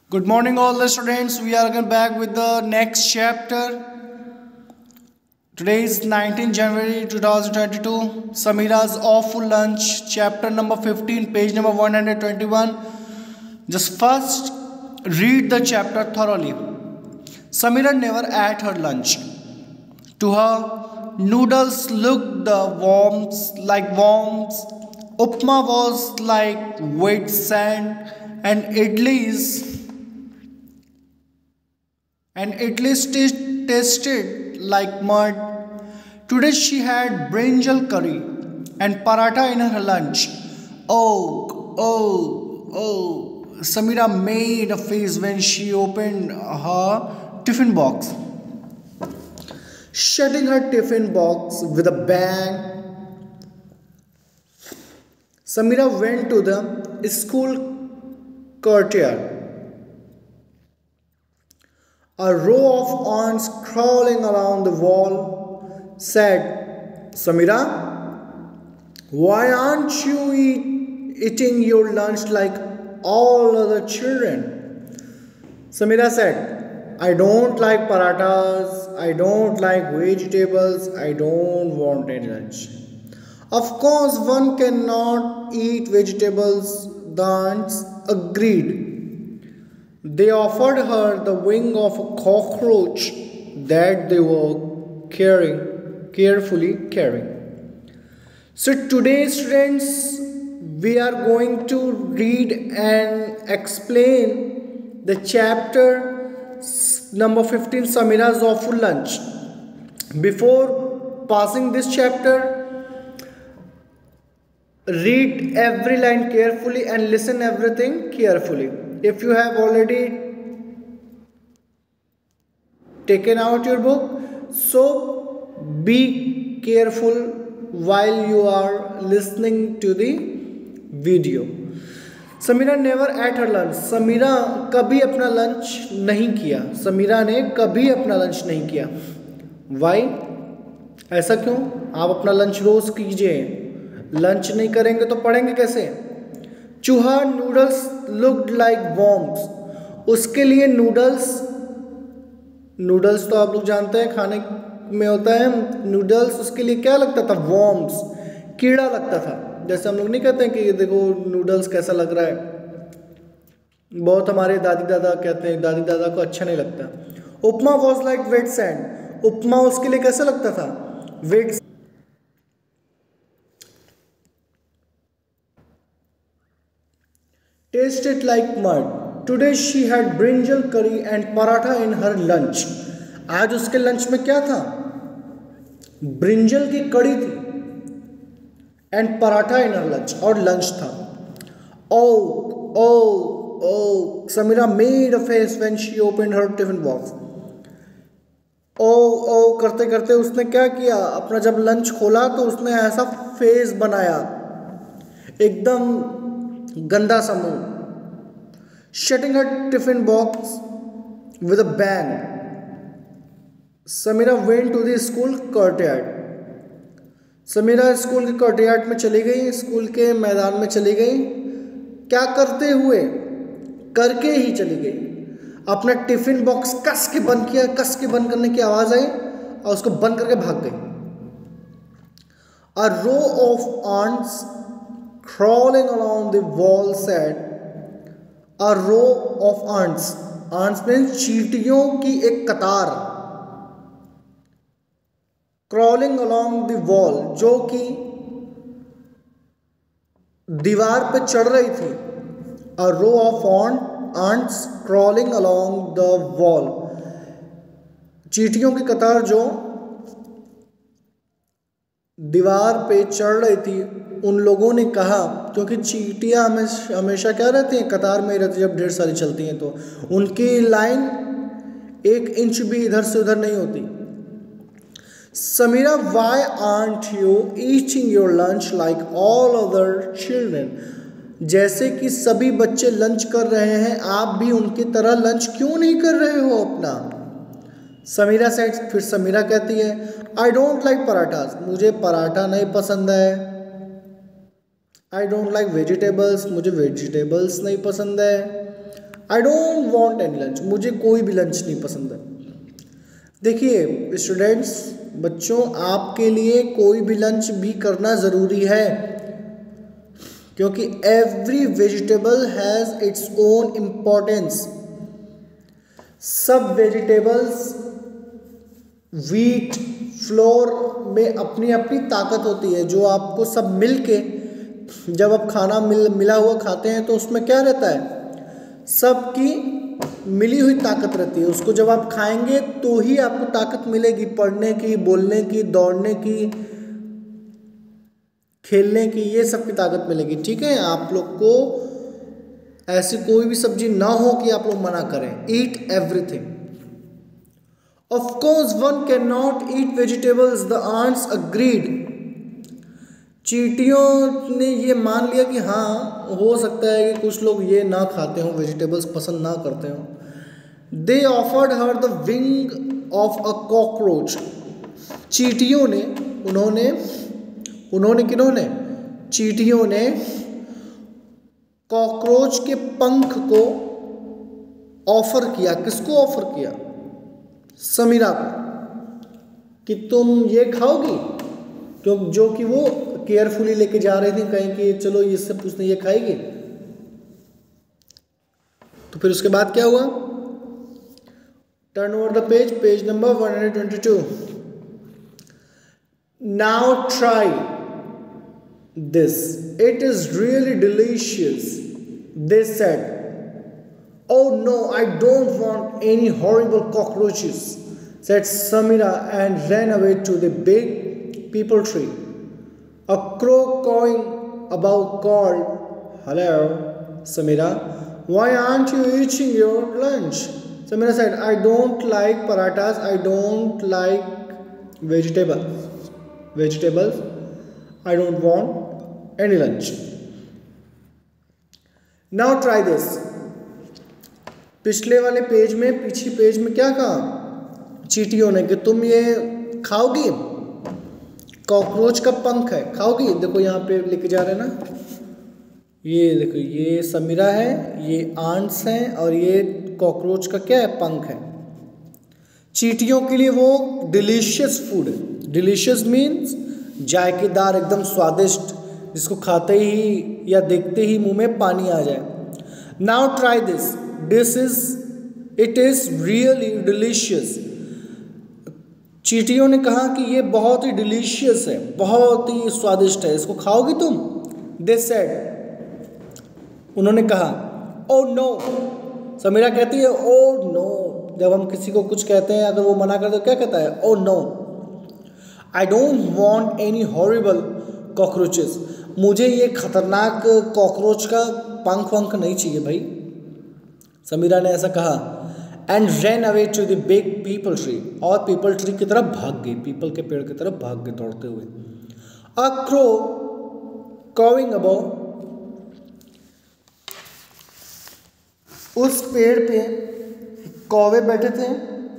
Good morning, all the students. We are again back with the next chapter. Today is 19 January 2022. Samira's Awful Lunch, chapter number 15, page number 121. Just first, read the chapter thoroughly. Samira never ate her lunch. To her, noodles looked like worms. Upma was like wet sand, and idlis tasted like mud. Today she had brinjal curry and paratha in her lunch. Oh. Samira made a face when she opened her tiffin box. Shutting her tiffin box with a bang, Samira went to the school courtyard. A row of ants crawling around the wall said, Samira, why aren't you eating your lunch like all other children? Samira said, I don't like parathas, I don't like vegetables, I don't want any lunch. Of course, one cannot eat vegetables, the ants agreed. They offered her the wing of a cockroach that they were carefully carrying. So today, students, we are going to read and explain the chapter number 15, Samira's Awful Lunch. Before passing this chapter, read every line carefully and listen everything carefully. If you have already taken out your book, so be careful while you are listening to the video. Samira never ate her lunch. Samira कभी अपना lunch नहीं किया. समीरा ने कभी अपना lunch नहीं किया. Y? ऐसा क्यों? आप अपना लंच रोज कीजिए. लंच नहीं करेंगे तो पढ़ेंगे कैसे? चूहा नूडल्स लुक्ड लाइक वॉर्म्स. उसके लिए नूडल्स तो आप लोग जानते हैं खाने में होता है. नूडल्स उसके लिए क्या लगता था? वॉर्म्स, कीड़ा लगता था. जैसे हम लोग नहीं कहते हैं कि देखो नूडल्स कैसा लग रहा है. बहुत हमारे दादी दादा कहते हैं, दादी दादा को अच्छा नहीं लगता. Upma was like wet sand. Upma उसके लिए कैसा लगता था? Wet. Tasted like mud. Today she had brinjal curry and paratha in her lunch. आज उसके लंच में क्या था? ब्रिंजल की कड़ी थी and paratha in her lunch, और लंच था. Oh, Samira made a face when she opened her tiffin box. Oh करते करते उसने क्या किया? अपना जब लंच खोला तो उसने ऐसा फेस बनाया, एकदम गंदा सा मुंह. Shutting her tiffin box with a bang, Samira went to the school courtyard. Samira school के कोर्टयार्ड में चली गई, स्कूल के मैदान में चली गई. क्या करते हुए? करके ही चली गई. अपना टिफिन बॉक्स कस के बंद किया. कस के बंद करने की आवाज़ आई और उसको बंद करके भाग गई. A row of ants crawling along the wall said, a row of ants. ants में चींटियों की एक कतार. crawling along the wall, जो कि दीवार पे चढ़ रही थी. a row of ants crawling along the wall. चींटियों की कतार जो दीवार पे चढ़ रही थी. उन लोगों ने कहा, क्योंकि चींटियां हमेशा क्या रहती हैं? कतार में रहती. जब ढेर सारी चलती हैं तो उनकी लाइन 1 इंच भी इधर से उधर नहीं होती. Samira, why aren't you eating your lunch like all other children? जैसे कि सभी बच्चे लंच कर रहे हैं, आप भी उनकी तरह लंच क्यों नहीं कर रहे हो अपना? समीरा सेड. फिर समीरा कहती है, आई डोंट लाइक पराठास. मुझे पराठा नहीं पसंद है. आई डोंट लाइक वेजिटेबल्स, मुझे वेजिटेबल्स नहीं पसंद है. I don't want any lunch, मुझे कोई भी लंच नहीं पसंद है। देखिए स्टूडेंट्स, बच्चों, आपके लिए कोई भी लंच भी करना ज़रूरी है, क्योंकि every vegetable has its own importance. सब वेजिटेबल्स, व्हीट, फ्लोर में अपनी अपनी ताकत होती है, जो आपको सब मिल के जब आप खाना मिला हुआ खाते हैं तो उसमें क्या रहता है, सबकी मिली हुई ताकत रहती है। उसको जब आप खाएंगे तो ही आपको ताकत मिलेगी पढ़ने की, बोलने की, दौड़ने की, खेलने की, ये सब की ताकत मिलेगी। ठीक है, आप लोग को ऐसी कोई भी सब्जी ना हो कि आप लोग मना करें। Eat everything. Of course one can not eat vegetables, the ants agreed. चींटियों ने ये मान लिया कि हाँ, हो सकता है कि कुछ लोग ये ना खाते हों, वेजिटेबल्स पसंद ना करते हों। They offered her the wing of a cockroach. चींटियों ने, उन्होंने किन्होंने, चींटियों ने कॉकरोच के पंख को ऑफर किया। किसको ऑफर किया? समीरा को, कि तुम ये खाओगी, जो कि वो केयरफुली लेके जा रही थी कहीं कि चलो इससे पूछने ये खाएगी। तो फिर उसके बाद क्या हुआ? Turn over the page, page number 122। Now try this, it is really delicious, they said. Oh no, I don't want any horrible cockroaches, said Samira and ran away to the big peepal tree. A crow cawing above called, "Hello, Samira, why aren't you eating your lunch?" Samira said, "I don't like parathas, I don't like vegetables. I don't want any lunch. Now try this." पिछले वाले page में, पीछे page में क्या कहा चींटियों ने कि तुम ये खाओगी, कॉकरोच का पंख है, खाओगी। देखो यहाँ पे लेके जा रहे हैं ना, ये देखो, ये समीरा है, ये आंट्स हैं, और ये कॉकरोच का क्या है, पंख है। चींटियों के लिए वो डिलीशियस फूड है। डिलीशियस मीन्स जायकेदार, एकदम स्वादिष्ट, जिसको खाते ही या देखते ही मुंह में पानी आ जाए। Now try this, it is really delicious. चींटियों ने कहा कि ये बहुत ही डिलीशियस है, बहुत ही स्वादिष्ट है, इसको खाओगी तुम? दे सेड, उन्होंने कहा। ओ नो, समीरा कहती है ओ नो। जब हम किसी को कुछ कहते हैं, अगर वो मना कर तो क्या कहता है? Oh no, I don't want any horrible cockroaches. मुझे ये खतरनाक कॉकरोच का पंख वंख नहीं चाहिए भाई। समीरा ने ऐसा कहा। And ran away to the big peepal tree, और पीपल ट्री की तरफ भाग गई, पीपल के पेड़ की तरफ भाग गई दौड़ते हुए। अ क्रो कॉविंग अबव, उस पेड़ पे कौवे बैठे थे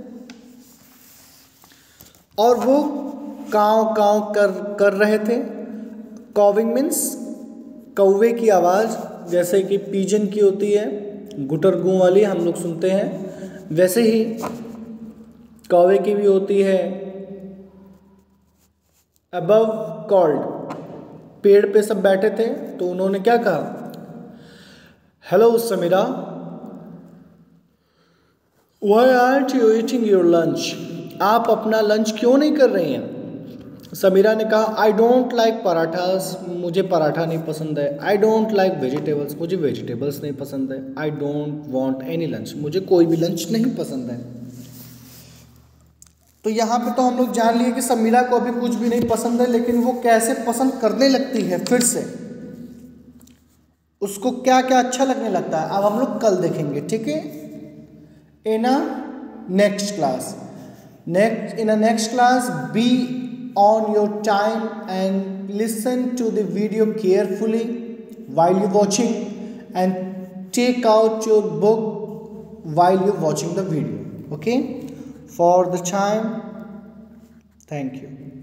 और वो काव काव कर रहे थे। कॉविंग मीन्स कौवे की आवाज़, जैसे कि पीजन की होती है, गुटर गूं वाली हम लोग सुनते हैं, वैसे ही कौवे की भी होती है। अबव कॉल्ड, पेड़ पे सब बैठे थे तो उन्होंने क्या कहा? Hello Samira, why aren't you eating your lunch? आप अपना लंच क्यों नहीं कर रही हैं? समीरा ने कहा, आई डोंट लाइक पराठास, मुझे पराठा नहीं पसंद है। आई डोंट लाइक वेजिटेबल्स, मुझे वेजिटेबल्स नहीं पसंद है। I don't want any lunch, मुझे कोई भी लंच नहीं पसंद है। तो यहाँ पे तो हम लोग जान लिए कि समीरा को अभी कुछ भी नहीं पसंद है, लेकिन वो कैसे पसंद करने लगती है फिर से, उसको क्या क्या अच्छा लगने लगता है, अब हम लोग कल देखेंगे। ठीक है, in a next class, in a next class, be on your time and listen to the video carefully while you're watching, and take out your book while you're watching the video. Okay, for the time, thank you.